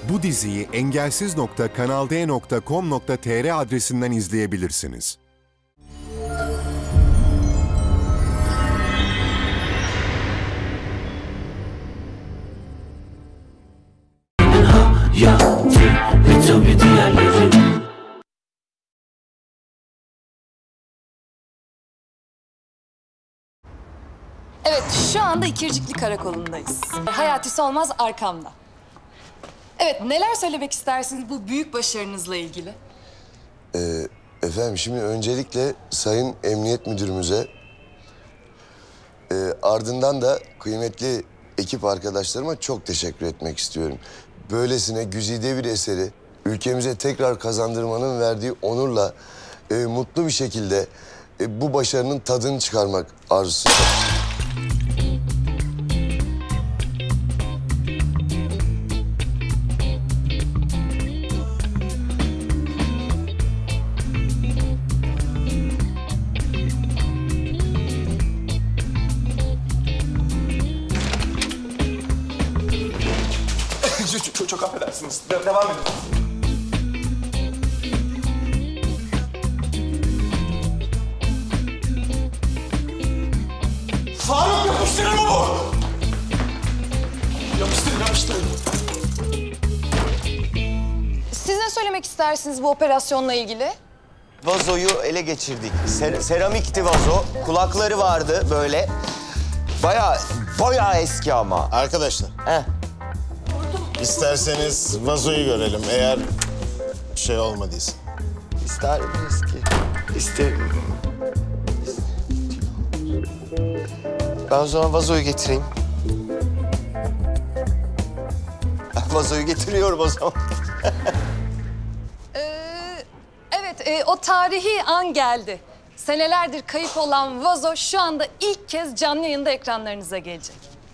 Bu diziyi engelsiz.kanalde.com.tr adresinden izleyebilirsiniz. Evet, şu anda İkircikli Karakolu'ndayız. Hayati Solmaz arkamda. Evet, neler söylemek istersiniz bu büyük başarınızla ilgili? Efendim şimdi öncelikle Sayın Emniyet Müdürümüze... ardından da kıymetli ekip arkadaşlarıma çok teşekkür etmek istiyorum. Böylesine güzide bir eseri ülkemize tekrar kazandırmanın verdiği onurla mutlu bir şekilde bu başarının tadını çıkarmak arzusuyla. Çok affedersiniz. Devam edin. Faruk yapıştırın mı bu? Yapıştırın. Siz ne söylemek istersiniz bu operasyonla ilgili? Vazoyu ele geçirdik. Seramikti vazo. Kulakları vardı böyle. Bayağı eski ama. Arkadaşlar. Heh. İsterseniz vazoyu görelim eğer şey olmadıysa. İster miyiz ki? İsterim. Ben o zaman vazoyu getireyim. Ben vazoyu getiriyorum o zaman. Evet, o tarihi an geldi. Senelerdir kayıp olan vazo şu anda ilk kez canlı yayında ekranlarınıza gelecek.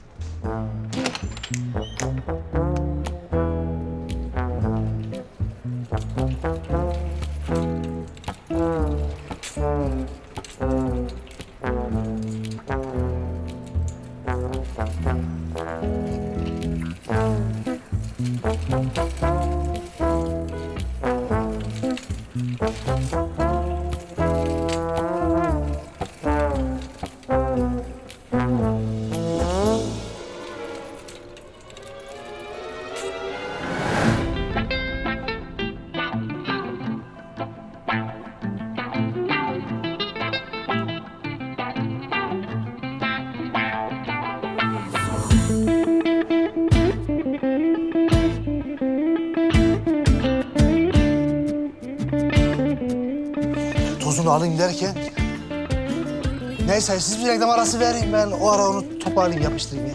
Tozunu alayım derken... Neyse siz bir reklam arası verin, ben o ara onu toparlayayım, yapıştırayım ya.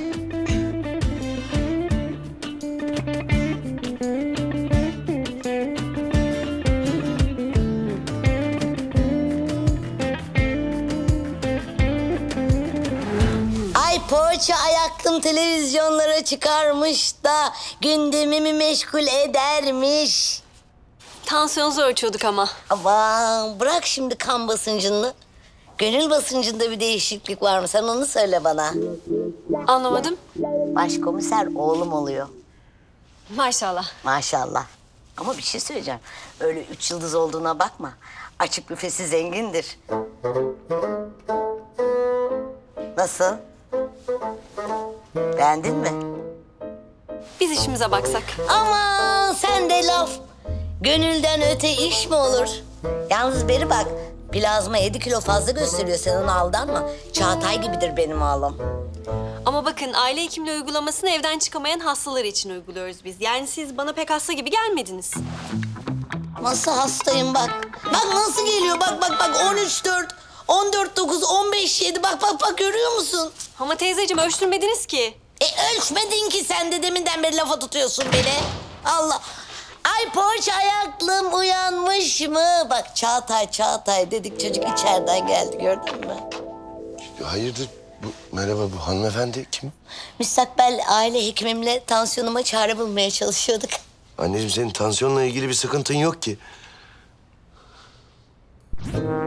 Ay poğaça ayaklım televizyonlara çıkarmış da gündemimi meşgul edermiş. Tansiyonunuzu ölçüyorduk ama. Aman bırak şimdi kan basıncını. Gönül basıncında bir değişiklik var mı? Sen onu söyle bana. Anlamadım. Başkomiser oğlum oluyor. Maşallah. Maşallah. Ama bir şey söyleyeceğim. Öyle 3 yıldız olduğuna bakma. Açık büfesi zengindir. Nasıl? Beğendin mi? Biz işimize baksak. Aman sen de laf. Gönülden öte iş mi olur? Yalnız beri bak. Plazma 7 kilo fazla gösteriyor. Sen ona aldanma. Çağatay gibidir benim oğlum. Ama bakın aile hekimliği uygulamasını evden çıkamayan hastalar için uyguluyoruz biz. Yani siz bana pek hasta gibi gelmediniz. Nasıl hastayım bak. Bak nasıl geliyor. Bak 13-4, 14-9, 15-7. Bak görüyor musun? Ama teyzeciğim ölçtürmediniz ki. Ölçmedin ki sen de deminden beri lafa tutuyorsun beni. Allah. Ay poğaça ayaklım uyanmış mı? Bak Çağatay dedik çocuk içeriden geldi gördün mü? Hayırdır? Merhaba, bu hanımefendi kim? Müstakbel aile hekimimle tansiyonuma çare bulmaya çalışıyorduk. Anneciğim senin tansiyonla ilgili bir sıkıntın yok ki.